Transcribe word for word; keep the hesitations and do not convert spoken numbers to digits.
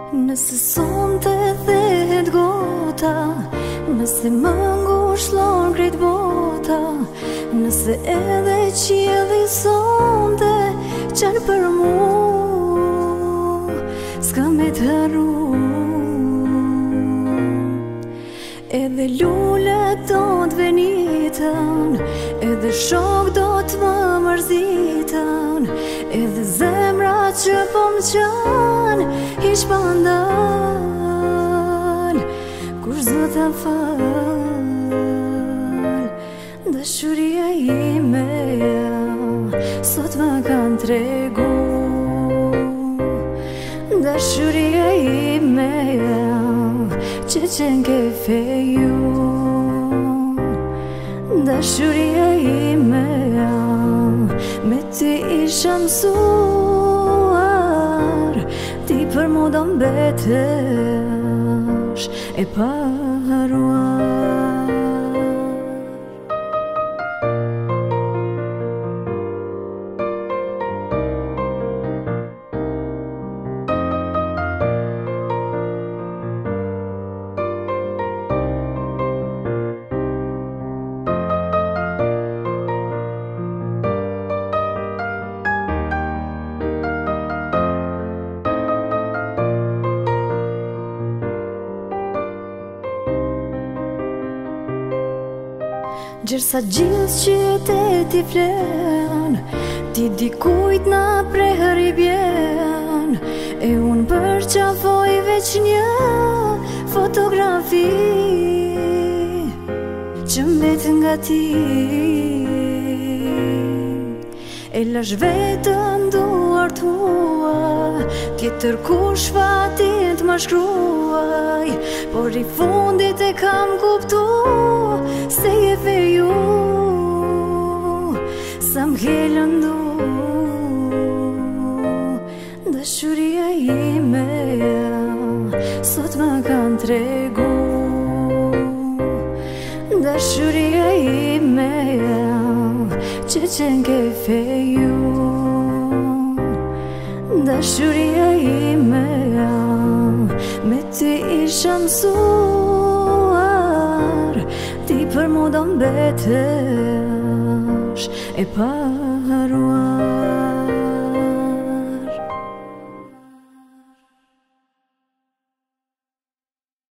Nëse sonte thehet gota, nëse më ngushëllon krejt bota, nëse edhe qielli sonte qalë për mu, s'ka me të harru. Edhe lullet do t'venitën, edhe shok do t'më mërzitën, edhe zemrat që po më qanë hiq pa ndal, kush zdo t'a fal. Dashuria ime sot më kanë tregu, dashuria ime që qenë ke feju, dashuria ime me ty isha mësuar, ti për mu do mbetesh e paruar. Gjersa gjithë qyteti flen, ti dikujt na preher i bjen, e unë përqafoj veç një fotografi që mbet nga ti. E lash vetën duart hua, tjetër kush fatin t'ma shkruaj, por i fundit e kam kuptu se je feju, sa m'ke lëndu. Dashuria ime sot më kanë tregu, dashuria ime që qenë ke feju, dashuria ime me ty isha mësuar, ti për mu do mbetesh e paruar.